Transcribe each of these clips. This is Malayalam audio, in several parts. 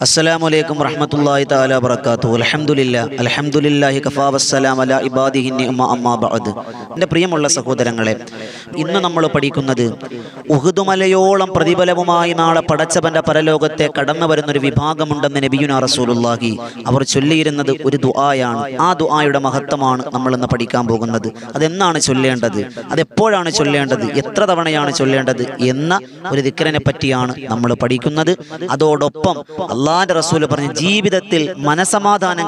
അസ്സലാമു അലൈക്കും വറഹ്മത്തുള്ളാഹി തആല വബറകാതുഹു. അൽഹംദുലില്ലാഹി കഫാ വസ്സലാമു അലാ ഇബാദിഹി നിഅമ അമ്മാ ബഅദ്. എൻ്റെ പ്രിയമുള്ള സഹോദരങ്ങളെ, ഇന്ന് നമ്മൾ പഠിക്കുന്നത് ഉഹുദ് മലയോളം പ്രതിഫലവുമായി നാളെ പടച്ചവന്റെ പരലോകത്തെ കടന്നു വരുന്നൊരു വിഭാഗമുണ്ടെന്ന് നബിയുനാ റസൂലുള്ളാഹി അവർ ചൊല്ലിയിരുന്നത് ഒരു ദുആയാണ്. ആ ദുആയുടെ മഹത്വമാണ് നമ്മൾ ഇന്ന് പഠിക്കാൻ പോകുന്നത്. അതെന്നാണ് ചൊല്ലേണ്ടത്, അതെപ്പോഴാണ് ചൊല്ലേണ്ടത്, എത്ര തവണയാണ് ചൊല്ലേണ്ടത് എന്ന ഒരു ദിക്റിനെ പറ്റിയാണ് നമ്മൾ പഠിക്കുന്നത്. അതോടൊപ്പം അള്ളാന്റെ റസൂല് പറഞ്ഞ ജീവിതത്തിൽ മനസമാധാനം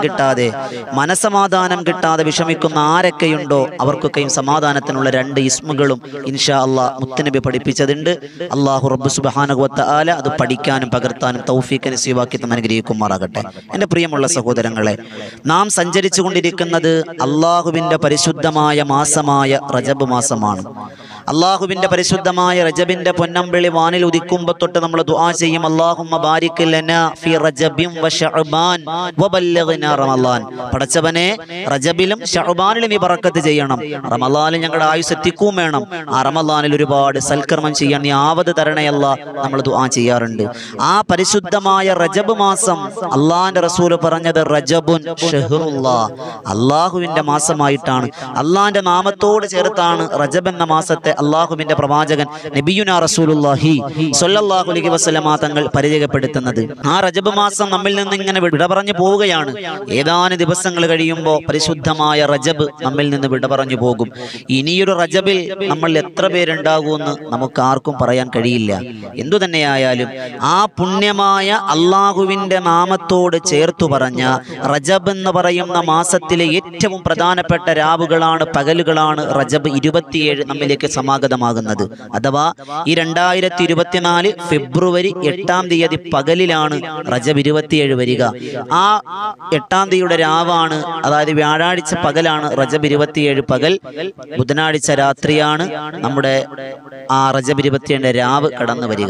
കിട്ടാതെ വിഷമിക്കുന്ന ആരൊക്കെയുണ്ടോ അവർക്കൊക്കെയും സമാധാനത്തിനുള്ള 2 ഇസ്മുകളും ഇൻഷാ അള്ളാഹ് മുത്തനബി പഠിപ്പിച്ചതുണ്ട്. അള്ളാഹു റബ്ബ് സുബ്ഹാനഹു വ തആല അത് പഠിക്കാനും പകർത്താനും തൗഫീഖ് നസീബാക്കി അനുഗ്രഹിക്കുമാറാകട്ടെ. എൻ്റെ പ്രിയമുള്ള സഹോദരങ്ങളെ, നാം സഞ്ചരിച്ചു കൊണ്ടിരിക്കുന്നത് അള്ളാഹുവിൻ്റെ പരിശുദ്ധമായ മാസമായ റജബ് മാസമാണ്. അള്ളാഹുവിൻ്റെ പരിശുദ്ധമായ റജബിൻ്റെ പൊന്നമ്പിളി വാനിൽ ഉദിക്കുമ്പോൾ തൊട്ട് നമ്മൾ ദുആ ചെയ്യും, അല്ലാഹുമ്മ ബാരിക് ലനാ ഫി റജബിൻ വ ശഅബാൻ വബല്ലിഗ്നാ റമളാൻ. പടച്ചവനെ, റജബിലും ശഅബാനിലും നീ ബറക്കത്ത് ചെയ്യണം, റമളാനിൽ ഞങ്ങളുടെ ആയുസ് എത്തിക്കുകയും വേണം, ആ റമളാനിൽ ഒരുപാട് സൽക്കർമ്മം ചെയ്യാൻ നീ ആവത് തരണയല്ല നമ്മൾ ദുആ ചെയ്യാറുണ്ട്. ആ പരിശുദ്ധമായ റജബ് മാസം അള്ളാഹിന്റെ റസൂല് പറഞ്ഞത് റജബുൻ ഷഹ്റുല്ലാഹ്, അള്ളാഹുവിൻ്റെ മാസമായിട്ടാണ്. അള്ളാഹിന്റെ നാമത്തോട് ചേർത്താണ് റജബ് എന്ന മാസത്തെ അള്ളാഹുവിന്റെ പ്രവാചകൻ നബിയുനാ റസൂലുള്ളാഹി സ്വല്ലല്ലാഹു അലൈഹി വസല്ലമ തങ്ങൾ പരിചയപ്പെടുത്തുന്നത്. ആ റജബ് മാസം നമ്മിൽ നിന്ന് ഇങ്ങനെ വിട പറഞ്ഞു പോവുകയാണ്. ഏതാനും ദിവസങ്ങൾ കഴിയുമ്പോൾ പരിശുദ്ധമായ റജബ് നമ്മിൽ നിന്ന് വിട പറഞ്ഞു പോകും. ഇനിയൊരു റജബിൽ നമ്മൾ എത്ര പേരുണ്ടാകുമെന്ന് നമുക്ക് ആർക്കും പറയാൻ കഴിയില്ല. എന്തു തന്നെയായാലും ആ പുണ്യമായ അള്ളാഹുവിന്റെ നാമത്തോട് ചേർത്തു പറഞ്ഞ റജബ് എന്ന് പറയുന്ന മാസത്തിലെ ഏറ്റവും പ്രധാനപ്പെട്ട രാവുകളാണ്, പകലുകളാണ് റജബ് 27 നമ്മിലേക്ക് സമാഗതമാകുന്നത്. അഥവാ ഈ 2024 ഫെബ്രുവരി 8-ാം തീയതി പകലിലാണ് റജബ് 27 വരിക. ആ 8-ാം തീയതിയുടെ രാവാണ്, അതായത് വ്യാഴാഴ്ച പകലാണ് റജബ് 27 പകൽ, ബുധനാഴ്ച രാത്രിയാണ് നമ്മുടെ ആ റജബ് 27 രാവ് കടന്നു വരിക.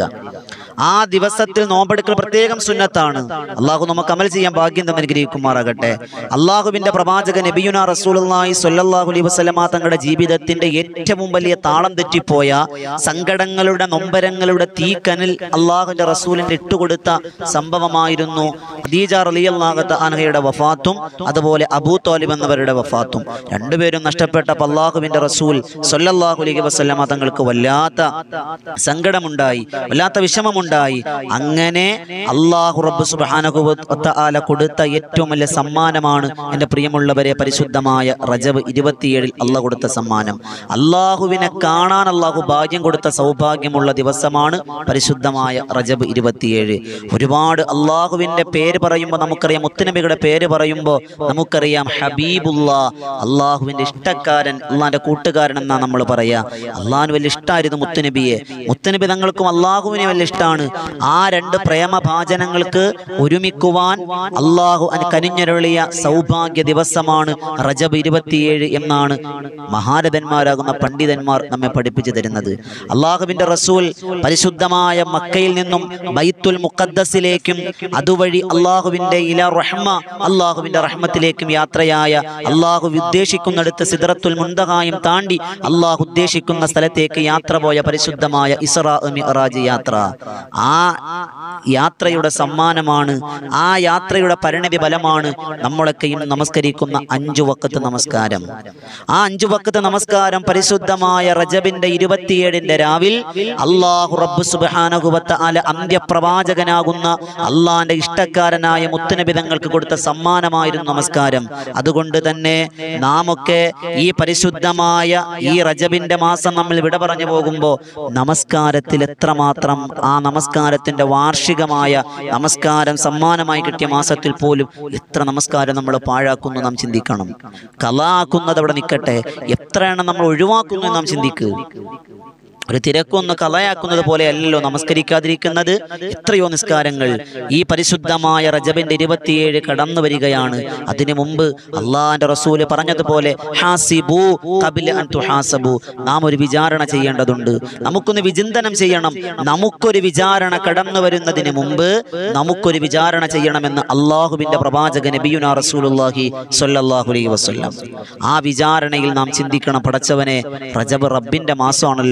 ആ ദിവസത്തിൽ നോമ്പെടുക്കൽ പ്രത്യേകം സുന്നത്താണ്. അള്ളാഹു നമുക്ക് അമൽ ചെയ്യാൻ ഭാഗ്യം തന്നെ അനുഗ്രഹിക്കുമാറാകട്ടെ. അള്ളാഹുവിന്റെ പ്രവാചകൻ നബിയുനാ റസൂലുള്ളാഹി സ്വല്ലല്ലാഹു അലൈഹി വസല്ലമ തങ്ങളുടെ ജീവിതത്തിന്റെ ഏറ്റവും വലിയ താളം തെറ്റിപ്പോയ സങ്കടങ്ങളുടെ, നൊമ്പരങ്ങളുടെ തീക്കനൽ അള്ളാഹുവിന്റെ റസൂലിന്റെ ഇട്ടുകൊടുത്ത സംഭവമായിരുന്നു ഖദീജ റളിയല്ലാഹു അൻഹയുടെ വഫാത്തും അതുപോലെ അബൂ ത്വാലിബ് എന്നവരുടെ വഫാത്തും. രണ്ടുപേരും നഷ്ടപ്പെട്ടപ്പോൾ അള്ളാഹുവിന്റെ റസൂൽ സ്വല്ലല്ലാഹു അലൈഹി വസല്ലമ തങ്ങൾക്ക് വല്ലാത്ത സങ്കടമുണ്ടായി, വല്ലാത്ത വിഷമമുണ്ടായി. അങ്ങനെ അല്ലാഹു റബ്ബ് സുബ്ഹാനഹു വ തആല കൊടുത്ത ഏറ്റവും വലിയ സമ്മാനമാണ് എൻ്റെ പ്രിയമുള്ളവരെ പരിശുദ്ധമായ റജബ് 27 അല്ലാഹു കൊടുത്ത സമ്മാനം. അല്ലാഹുവിനെ കാണാൻ അല്ലാഹു ഭാഗ്യം കൊടുത്ത സൗഭാഗ്യമുള്ള ദിവസമാണ് പരിശുദ്ധമായ റജബ് 27. ഒരുപാട് അല്ലാഹുവിൻ്റെ പേര് പറയുമ്പോൾ നമുക്കറിയാം, മുത്തുനബിയുടെ പേര് പറയുമ്പോൾ നമുക്കറിയാം ഹബീബുല്ലാ, അല്ലാഹുവിൻ്റെ ഇഷ്ടക്കാരൻ, അള്ളാഹിൻ്റെ കൂട്ടുകാരൻ എന്നാണ് നമ്മൾ പറയാ. അള്ളാഹുവിന് വലിയ ഇഷ്ടമായിരുന്നു മുത്തുനബിയെ. മുത്തുനബി തങ്ങൾക്കും അള്ളാഹുവിനെ വലിയ ഇഷ്ടമാണ്. ആ 2 പ്രേമഭാജനങ്ങൾക്ക് ഒരുമിക്കുവാൻ അള്ളാഹു കനിഞ്ഞരുളിയ സൗഭാഗ്യ ദിവസമാണ് റജബ് 27 എന്നാണ് മഹാരഥന്മാരാകുന്ന പണ്ഡിതന്മാർ നമ്മെ പഠിപ്പിച്ചു തരുന്നത്. അള്ളാഹുവിന്റെ റസൂൽ പരിശുദ്ധമായ മക്കയിൽ നിന്നും ബൈത്തുൽ മുഖദ്ദസിലേക്കും അതുവഴി അള്ളാഹുവിന്റെ ഇലാ റഹ്മ, അള്ളാഹുവിന്റെ റഹ്മത്തിലേക്കും യാത്രയായ, അള്ളാഹു ഉദ്ദേശിക്കുന്നിടത്ത് സിദ്റത്തുൽ മുൻതഹായും താണ്ടി അള്ളാഹു ഉദ്ദേശിക്കുന്ന സ്ഥലത്തേക്ക് യാത്ര പോയ പരിശുദ്ധമായ ഇസ്റാ മിഅ്റാജ് യാത്ര. ആ യാത്രയുടെ സമ്മാനമാണ്, ആ യാത്രയുടെ പരിണതി ഫലമാണ് നമ്മളൊക്കെയും നമസ്കരിക്കുന്ന 5 വഖത്ത് നമസ്കാരം. ആ 5 വഖത്ത് നമസ്കാരം പരിശുദ്ധമായ റജബിന്റെ 27 രാവിൽ അല്ലാഹു റബ്ബ് സുബ്ഹാനഹു വ തആല അന്ത്യപ്രവാചകനാകുന്ന അള്ളാന്റെ ഇഷ്ടക്കാരനായ മുത്തുനബി തങ്ങൾക്ക് കൊടുത്ത സമ്മാനമായിരുന്നു നമസ്കാരം. അതുകൊണ്ട് തന്നെ നാമൊക്കെ ഈ പരിശുദ്ധമായ ഈ റജബിന്റെ മാസം നമ്മൾ വിട പറഞ്ഞു പോകുമ്പോൾ നമസ്കാരത്തിൽ എത്രമാത്രം, ആ നമസ്കാരത്തിന്റെ വാർഷികമായ നമസ്കാരം സമ്മാനമായി കിട്ടിയ മാസത്തിൽ പോലും എത്ര നമസ്കാരം നമ്മൾ പാഴാക്കുന്നു നാം ചിന്തിക്കണം. കളാക്കുന്നത് അവിടെ നിൽക്കട്ടെ, എത്രയാണ് നമ്മൾ ഒഴിവാക്കുന്നു നാം ചിന്തിക്കുക. ഒരു തിരക്കൊന്ന് കളയാക്കുന്നത് പോലെ അല്ലല്ലോ നമസ്കരിക്കാതിരിക്കുന്നത്. എത്രയോ നിസ്കാരങ്ങൾ ഈ പരിശുദ്ധമായ റജബിന്റെ 27 കടന്നു വരികയാണ്. അതിനു മുമ്പ് അള്ളാഹിന്റെ റസൂല് പറഞ്ഞതുപോലെ ഹാസിബു ഖബ്ല അൻ തുഹാസബു, നാം ഒരു വിചാരണ ചെയ്യേണ്ടതുണ്ട്, നമുക്കൊന്ന് വിചിന്തനം ചെയ്യണം. നമുക്കൊരു വിചാരണ കടന്നു വരുന്നതിന് മുമ്പ് നമുക്കൊരു വിചാരണ ചെയ്യണമെന്ന് അള്ളാഹുവിന്റെ പ്രവാചകൻ നബിയുനാ റസൂലുള്ളാഹി സ്വല്ലല്ലാഹു അലൈഹി വസല്ലം. ആ വിചാരണയിൽ നാം ചിന്തിക്കണം, പടച്ചവനെ, റജബ് റബ്ബിന്റെ മാസമാണല്ലോ,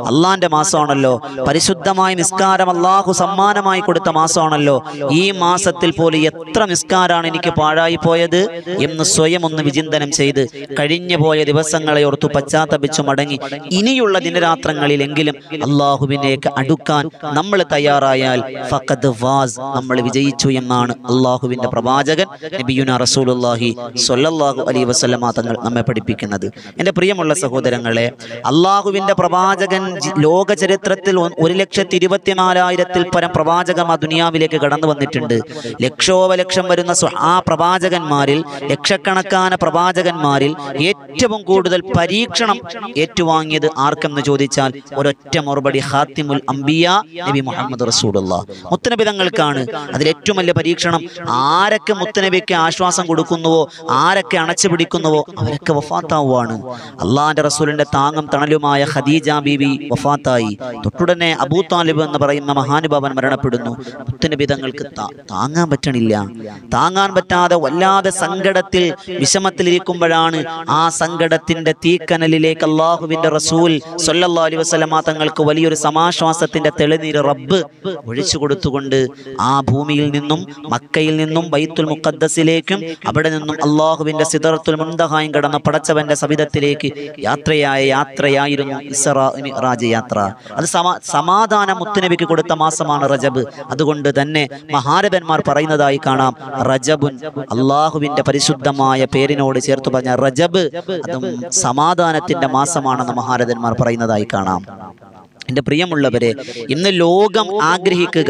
അള്ളാന്റെ മാസമാണല്ലോ, പരിശുദ്ധമായ നിസ്കാരം അള്ളാഹു സമ്മാനമായി കൊടുത്ത മാസമാണല്ലോ. ഈ മാസത്തിൽ പോലും എത്ര നിസ്കാരാണ് എനിക്ക് പാഴായി പോയത് എന്ന് സ്വയം ഒന്ന് വിചിന്തനം ചെയ്ത് കഴിഞ്ഞു പോയ ദിവസങ്ങളെ ഓർത്തു പശ്ചാത്തപിച്ചു മടങ്ങി ഇനിയുള്ള ദിനരാത്രങ്ങളിലെങ്കിലും അള്ളാഹുവിനേക്ക് അടുക്കാൻ നമ്മൾ തയ്യാറായാൽ ഫഖദ് ഫാസ്, നമ്മൾ വിജയിച്ചു എന്നാണ് അള്ളാഹുവിന്റെ പ്രവാചകൻ നബിയുനാ റസൂലുള്ളാഹി സ്വല്ലല്ലാഹു അലൈഹി വസല്ലമ തങ്ങൾ നമ്മെ പഠിപ്പിക്കുന്നത്. എൻ്റെ പ്രിയമുള്ള സഹോദരങ്ങളെ, അള്ളാഹുവിന്റെ പ്രവാചകൻ ലോക ചരിത്രത്തിൽ 1,24,000-ൽ പരം പ്രവാചകൻ ആ ദുനിയാവിലേക്ക് കടന്നു വന്നിട്ടുണ്ട്. ലക്ഷോപലക്ഷം വരുന്ന ആ പ്രവാചകന്മാരിൽ, ലക്ഷക്കണക്കാന പ്രവാചകന്മാരിൽ ഏറ്റവും കൂടുതൽ പരീക്ഷണം ഏറ്റുവാങ്ങിയത് ആർക്കെന്ന് ചോദിച്ചാൽ ഒരൊറ്റ മറുപടി, ഖാത്തിമുൽ അംബിയ നബി മുഹമ്മദ് റസൂലുള്ളാഹ് മുത്തനബി തങ്ങൾക്കാണ് അതിലേറ്റവും വലിയ പരീക്ഷണം. ആരൊക്കെ മുത്തനബിക്ക് ആശ്വാസം കൊടുക്കുന്നുവോ, ആരൊക്കെ അണച്ചു പിടിക്കുന്നുവോ അവരൊക്കെ വഫാത്താവുകയാണ്. അള്ളാഹിന്റെ റസൂലിന്റെ താങ്ങും തണലുമായ ഖദീജ ബീവി വഫാത്തായി. തൊട്ടുടനെ അബൂ താലിബ് എന്ന് പറയുന്ന മഹാനുഭാവൻ മരണപ്പെടുന്നു. മുത്തനബി തങ്ങൾക്ക് താങ്ങാൻ പറ്റണില്ല. താങ്ങാൻ പറ്റാതെ വല്ലാതെ സങ്കടത്തിൽ വിഷമത്തിലിരിക്കുമ്പോഴാണ് ആ സങ്കടത്തിന്റെ തീക്കനലിലേക്ക് അള്ളാഹുവിന്റെ റസൂൽ സ്വല്ലല്ലാഹു അലൈഹി വസല്ലമ തങ്ങൾക്ക് വലിയൊരു സമാശ്വാസത്തിന്റെ തെളിനീര് റബ്ബ് ഒഴിച്ചു കൊടുത്തുകൊണ്ട് ആ ഭൂമിയിൽ നിന്നും, മക്കയിൽ നിന്നും ബൈത്തുൽ മുഖദ്ദസിലേക്കും അവിടെ നിന്നും അള്ളാഹുവിന്റെ സിദറത്തുൽ മുൻതഹായും കടന്ന പടച്ചവന്റെ സവിധത്തിലേക്ക് യാത്രയായിരുന്നു ഇസ്റാ മിഅ്റാജ് യാത്ര. അത് സമാധാനം മുത്തുനബിക്ക് കൊടുത്ത മാസമാണ് റജബ്. അതുകൊണ്ട് തന്നെ മഹാരഥന്മാർ പറയുന്നതായി കാണാം, റജബുൻ, അള്ളാഹുവിന്റെ പരിശുദ്ധമായ പേരിനോട് ചേർത്ത് പറഞ്ഞ റജബ് അതും സമാധാനത്തിന്റെ മാസമാണെന്ന് മഹാരഥന്മാർ പറയുന്നതായി കാണാം. എൻ്റെ പ്രിയമുള്ളവരെ, ഇന്ന് ലോകം ആഗ്രഹിക്കുക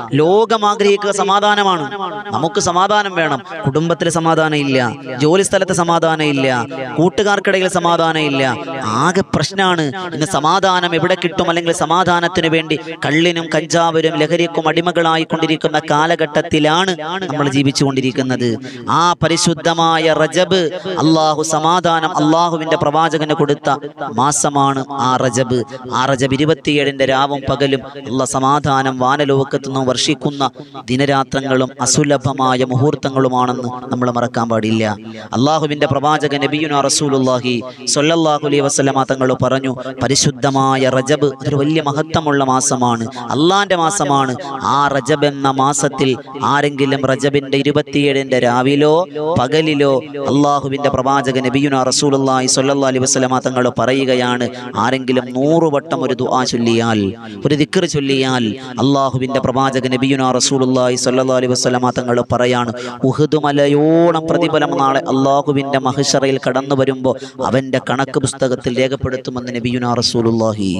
സമാധാനമാണ്. നമുക്ക് സമാധാനം വേണം. കുടുംബത്തിൽ സമാധാനം ഇല്ല, ജോലി സ്ഥലത്ത് സമാധാനം ഇല്ല, കൂട്ടുകാർക്കിടയിൽ സമാധാനം ഇല്ല, ആകെ പ്രശ്നമാണ്. ഇന്ന് സമാധാനം എവിടെ കിട്ടും? അല്ലെങ്കിൽ സമാധാനത്തിന് വേണ്ടി കള്ളിനും കഞ്ചാവിനും ലഹരിക്കും അടിമകളായിക്കൊണ്ടിരിക്കുന്ന കാലഘട്ടത്തിലാണ് നമ്മൾ ജീവിച്ചുകൊണ്ടിരിക്കുന്നത്. ആ പരിശുദ്ധമായ റജബ്, അള്ളാഹു സമാധാനം അള്ളാഹുവിന്റെ പ്രവാചകന് കൊടുത്ത മാസമാണ് ആ റജബ്. ആ റജബ് 27-ന്റെ രാവും പകലും അല്ലാഹ് സമാധാനം വാനലോകത്തു നിന്നും വർഷിക്കുന്ന ദിനരാത്രങ്ങളും അസുലഭമായ മുഹൂർത്തങ്ങളുമാണെന്ന് നമ്മൾ മറക്കാൻ പാടില്ല. അള്ളാഹുവിന്റെ പ്രവാചകൻ നബിയുനാ റസൂലുള്ളാഹി സ്വല്ലല്ലാഹു അലൈഹി വസല്ലമ തങ്ങൾ പറഞ്ഞു, പരിശുദ്ധമായ റജബ് അതൊരു വലിയ മഹത്വമുള്ള മാസമാണ്, അള്ളാന്റെ മാസമാണ്. ആ റജബ് എന്ന മാസത്തിൽ ആരെങ്കിലും റജബിന്റെ 27-ന്റെ രാവിലോ പകലിലോ അള്ളാഹുവിന്റെ പ്രവാചകൻ നബിയുനാ റസൂലുള്ളാഹി സ്വല്ലല്ലാഹു അലൈഹി വസല്ലമ തങ്ങൾ പറയുകയാണ്, ആരെങ്കിലും 100 വട്ടം ഒരു ദുആ ചൊല്ലിയാൽ, ഒരു ദിക്ർ ചൊല്ലിയാൽ, അള്ളാഹുവിന്റെ പ്രവാചകൻ നബിയുനാ റസൂലുള്ളാഹി സ്വല്ലല്ലാഹു അലൈഹി വസല്ലമ തങ്ങൾ പറയാണ്, ഉഹുദ് മലയോളം പ്രതിഫലം നാളെ അള്ളാഹുവിന്റെ മഹ്ശറയിൽ കടന്നു വരുമ്പോൾ അവന്റെ കണക്ക് പുസ്തകത്തിൽ രേഖപ്പെടുത്തുമെന്ന് നബിയുനാ റസൂലുള്ളാഹി.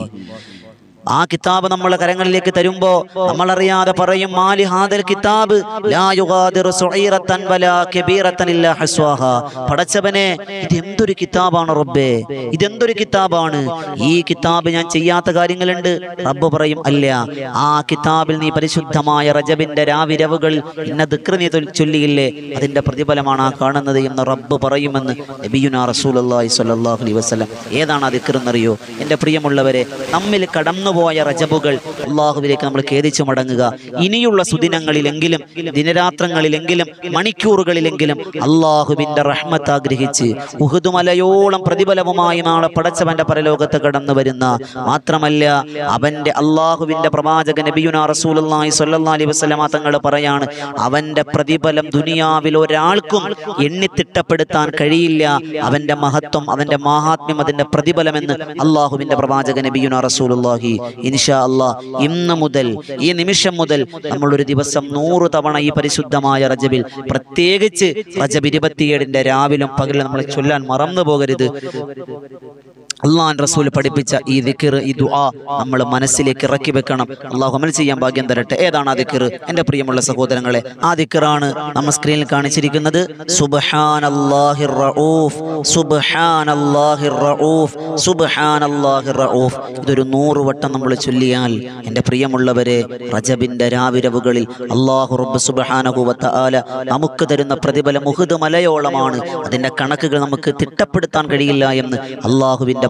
ആ കിതാബ് നമ്മളെ കരങ്ങളിലേക്ക് തരുമ്പോൾ നമ്മളറിയാതെ പറയും, മാലി ഹാദൽ കിതാബ് ലാ യുഗാദിറു സുഈറതൻ വലാ കബീറതൻ ഇല്ലാ ഹസ്വാഹാ. പടച്ചവനെ, ഇതെന്തൊരു കിതാബാണ് റബ്ബേ, ഇതെന്തൊരു കിതാബാണ്. ഈ കിതാബ് ഞാൻ ചെയ്യാത്ത കാര്യങ്ങളുണ്ട്. റബ്ബ് പറയും, അല്ല, ആ കിതാബിൽ നീ പരിശുദ്ധമായ റജബിന്റെ രാവിരവുകളിൽ ഇന്ന ദിക്ർ നീ ചൊല്ലിയില്ലേ, അതിന്റെ പ്രതിഫലമാണ് ആ കാണുന്നത് എന്ന് റബ്ബ് പറയുമെന്ന് നബിയുനാ റസൂലുള്ളാഹി സ്വല്ലല്ലാഹു അലൈഹി വസല്ലം. ഏതാണ് ആ ദിക്ർ എന്നറിയോ? എൻ്റെ പ്രിയമുള്ളവരെ, നമ്മിൽ കടന്നുപോയ റജബുകൾ അള്ളാഹുവിലേക്ക് നമ്മൾ ഖേദിച്ചു മടങ്ങുക. ഇനിയുള്ള സുദിനങ്ങളിലെങ്കിലും, ദിനരാത്രങ്ങളിലെങ്കിലും, മണിക്കൂറുകളിലെങ്കിലും അള്ളാഹുവിന്റെ റഹ്മത്ത് ആഗ്രഹിച്ച് ഉഹുദ് മലയോളം പ്രതിഫലവുമായി നാളെ പടച്ചവന്റെ പരലോകത്ത് കടന്നു വരുന്ന, മാത്രമല്ല അവന്റെ അള്ളാഹുവിന്റെ പ്രവാചകൻ നബിയുനാ റസൂലുള്ളാഹി സ്വല്ലല്ലാഹു അലൈഹി വസല്ലമ തങ്ങൾ പറയാണ്, അവന്റെ പ്രതിഫലം ദുനിയാവിൽ ഒരാൾക്കും എണ്ണിത്തിട്ടപ്പെടുത്താൻ കഴിയില്ല. അവന്റെ മഹത്വം, അവന്റെ മഹാത്മ്യം, അതിന്റെ പ്രതിഫലമെന്ന് അള്ളാഹുവിന്റെ പ്രവാചകൻ നബിയുനാ റസൂലുള്ളാഹി. ഇൻഷാ അല്ലാഹ് ഇന്ന് മുതൽ, ഈ നിമിഷം മുതൽ നമ്മൾ ഒരു ദിവസം 100 തവണ ഈ പരിശുദ്ധമായ റജബിൽ, പ്രത്യേകിച്ച് റജബ് 27-ന്റെ രാവിലും പകലും നമ്മൾ ചൊല്ലാൻ മറന്നു പോകരുത്. അള്ളാഹുവിന്റെ റസൂൽ പഠിപ്പിച്ച ഈ ദിക്ർ, ഈ ദുആ നമ്മൾ മനസ്സിലേക്ക് ഇറക്കി വെക്കണം. അള്ളാഹു അമൽ ചെയ്യാൻ ഭാഗ്യം തരട്ടെ. ഏതാണ് ആ ദിക്ർ? എൻ്റെ പ്രിയമുള്ള സഹോദരങ്ങളെ, ആ ദിക്റാണ് നമ്മൾ സ്ക്രീനിൽ കാണിച്ചിരിക്കുന്നത്. സുബ്ഹാനല്ലാഹിർ റഊഫ്, സുബ്ഹാനല്ലാഹിർ റഊഫ്, സുബ്ഹാനല്ലാഹിർ റഊഫ്. ഇതൊരു 100 വട്ടം നമ്മൾ ചൊല്ലിയാൽ, എൻ്റെ പ്രിയമുള്ളവരെ, റജബിന്റെ രാവിരവുകളിൽ അല്ലാഹു റബ്ബ് സുബ്ഹാനഹു വ തആല നമുക്ക് തരുന്ന പ്രതിഫലം ഉഹുദ് മലയോളമാണ്. അതിന്റെ കണക്കുകൾ നമുക്ക് തിട്ടപ്പെടുത്താൻ കഴിയില്ല എന്ന് അള്ളാഹുവിന്റെ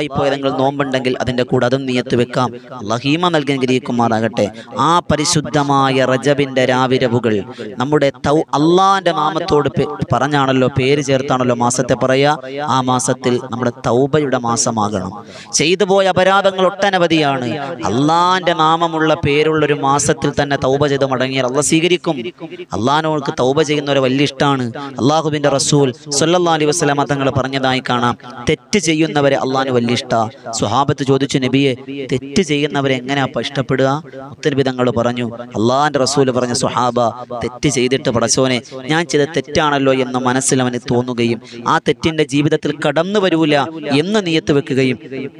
ഖളായി പോയ ഏതെങ്കിലും നോമ്പുണ്ടെങ്കിൽ അതിൻ്റെ കൂടെ അതും നിയത്ത് വെക്കാം. അല്ലാഹു ഈമാൻ നൽകി അനുഗ്രഹിക്കുമാറാകട്ടെ. ആ പരിശുദ്ധമായ റജബിൻ്റെ രാവിരവുകൾ നമ്മുടെ അള്ളാന്റെ നാമത്തോട് പറഞ്ഞാണല്ലോ, പേര് ചേർത്താണല്ലോ മാസത്തെ പറയാ. ആ മാസത്തിൽ നമ്മുടെ തൗബയുടെ മാസമാകണം. ചെയ്തു പോയ അപരാധങ്ങൾ ഒട്ടനവധിയാണ്. അള്ളാന്റെ നാമമുള്ള പേരുള്ളൊരു മാസത്തിൽ തന്നെ തൗബ ചെയ്ത് മടങ്ങിയാൽ അള്ളാഹ് സ്വീകരിക്കും. അള്ളാഹിനോട് തൗബ ചെയ്യുന്നവരെ വലിയ ഇഷ്ടമാണ്. അള്ളാഹുവിന്റെ റസൂൽ സ്വല്ലല്ലാഹു അലൈഹി വസല്ലമ തങ്ങൾ പറഞ്ഞതായി കാണാം, തെറ്റ് ചെയ്യുന്നവരെ അള്ളാഹിന് വലിയ ഇഷ്ടമാണ്. സ്വഹാബത്ത് ചോദിച്ചു, നബിയെ, തെറ്റ് ചെയ്യുന്നവരെ എങ്ങനെയാ ഇഷ്ടപ്പെടുക? മുത്തനബി തങ്ങൾ പറഞ്ഞു, അള്ളാഹിന്റെ റസൂൽ പറഞ്ഞു, സ്വഹാബ, തെറ്റ് ചെയ്തിട്ട് പടച്ചോനെ ഞാൻ ചെയ്ത തെറ്റാണല്ലോ എന്ന് മനസ്സിൽ അവന് തോന്നുകയും ആ തെറ്റിന്റെ ജീവിതത്തിൽ കടന്നു വരൂല എന്ന് നിയത്ത് വെക്കുകയും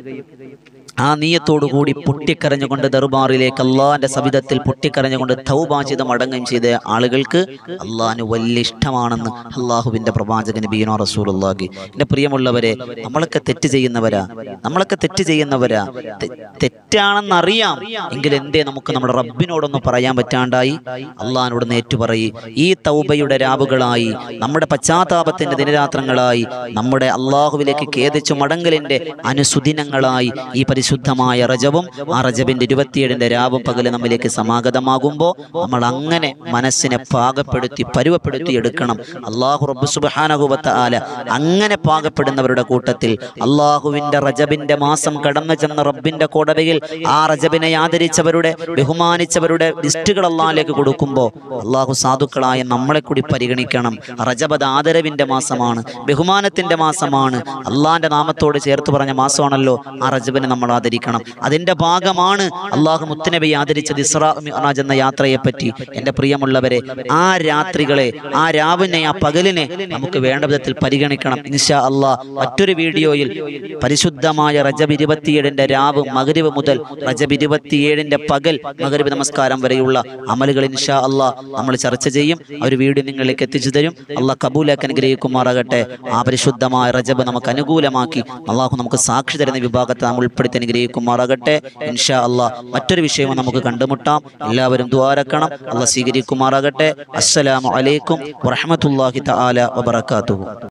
ആ നീയത്തോടുകൂടി പൊട്ടിക്കരഞ്ഞുകൊണ്ട് ദർബാറിലേക്ക് അള്ളാഹിന്റെ സവിധത്തിൽ പൊട്ടിക്കരഞ്ഞുകൊണ്ട് തൗബ ചെയ്ത് മടങ്ങുകയും ചെയ്ത ആളുകൾക്ക് അള്ളാഹിന് വലിയ ഇഷ്ടമാണെന്ന് അള്ളാഹുവിന്റെ പ്രവാചകൻ നബിയുനാ റസൂലുള്ളാഹി. എൻ്റെ പ്രിയമുള്ളവരെ, നമ്മളൊക്കെ തെറ്റ് ചെയ്യുന്നവരാ. തെറ്റാണെന്നറിയാം, എങ്കിൽ എന്തേ നമുക്ക് നമ്മുടെ റബ്ബിനോടൊന്ന് പറയാൻ പറ്റാണ്ടായി? അള്ളാഹിനോട് ഏറ്റുപറയും. ഈ തൗബയുടെ രാവുകളായി, നമ്മുടെ പശ്ചാത്താപത്തിന്റെ ദിനരാത്രങ്ങളായി, നമ്മുടെ അള്ളാഹുവിലേക്ക് ഖേദിച്ചു മടങ്ങലിന്റെ അനുസുദിനങ്ങളായി ഈ പരിശുദ്ധമായ റജബും ആ റജബിന്റെ 27 രാവും പകല് നമ്മിലേക്ക് സമാഗതമാകുമ്പോൾ നമ്മൾ അങ്ങനെ മനസ്സിനെ പാകപ്പെടുത്തി പരുവപ്പെടുത്തി എടുക്കണം. അല്ലാഹു റബ്ബ് സുബ്ഹാനഹു വ തആല അങ്ങനെ പാകപ്പെടുന്നവരുടെ കൂട്ടത്തിൽ അള്ളാഹുവിന്റെ റജബിന്റെ മാസം കടന്നു ചെന്ന റബ്ബിന്റെ കോടതിയിൽ ആ റജബിനെ ആദരിച്ചവരുടെ ബഹുമാനിച്ചവരുടെ ലിസ്റ്റുകൾ അള്ളാഹിലേക്ക് കൊടുക്കുമ്പോൾ അള്ളാഹു സാധുക്കളായ നമ്മളെ കൂടി പരിഗണിക്കണം. റജബ് ആദരവിന്റെ മാസമാണ്, ബഹുമാനത്തിന്റെ മാസമാണ്, അള്ളാഹിന്റെ നാമത്തോട് ചേർത്ത് പറഞ്ഞ മാസമാണല്ലോ. ആ റജബിനെ നമ്മൾ ആദരിക്കണം. അതിന്റെ ഭാഗമാണ് അള്ളാഹു മുത്തുനബിയെ ആദരിച്ചത് ഇസ്രാ മിഅ്റാജ് എന്ന യാത്രയെ പറ്റി. എൻ്റെ പ്രിയമുള്ളവരെ, ആ രാത്രികളെ, ആ രാവിനെ, ആ പകലിനെ നമുക്ക് വേണ്ട വിധത്തിൽ പരിഗണിക്കണം. ഇൻഷാ അള്ളാഹ് മറ്റൊരു വീഡിയോയിൽ പരിശുദ്ധമായ റജബ് 27 രാവ് മഗ്രിബ് മുതൽ റജബ് 27 പകൽ മഗ്രിബ് നമസ്കാരം വരെയുള്ള അമലുകൾ ഇൻഷാ അള്ളാഹ് നമ്മൾ ചർച്ച ചെയ്യും. ആ ഒരു വീഡിയോ നിങ്ങളിലേക്ക് എത്തിച്ചു തരും. അള്ളാഹ് കബൂലാക്കി അനുഗ്രഹിക്കുമാറാകട്ടെ. ആ പരിശുദ്ധമായ റജബ് നമുക്ക് അനുകൂലമാക്കി അള്ളാഹു നമുക്ക് സാക്ഷി തരുന്ന വിഭാഗത്തെ നാം ഉൾപ്പെടുത്തി അനുഗ്രഹിക്കുമാറാകട്ടെ. ഇൻഷാ അള്ളാഹ് മറ്റൊരു വിഷയവും നമുക്ക് കണ്ടുമുട്ടാം. എല്ലാവരും ദുആരക്കണം. അള്ളാഹ് സ്വീകരിക്കുമാറാകട്ടെ. അസ്സലാമു അലൈക്കും വറഹ്മത്തുള്ളാഹി തആല വബറകാതുഹു.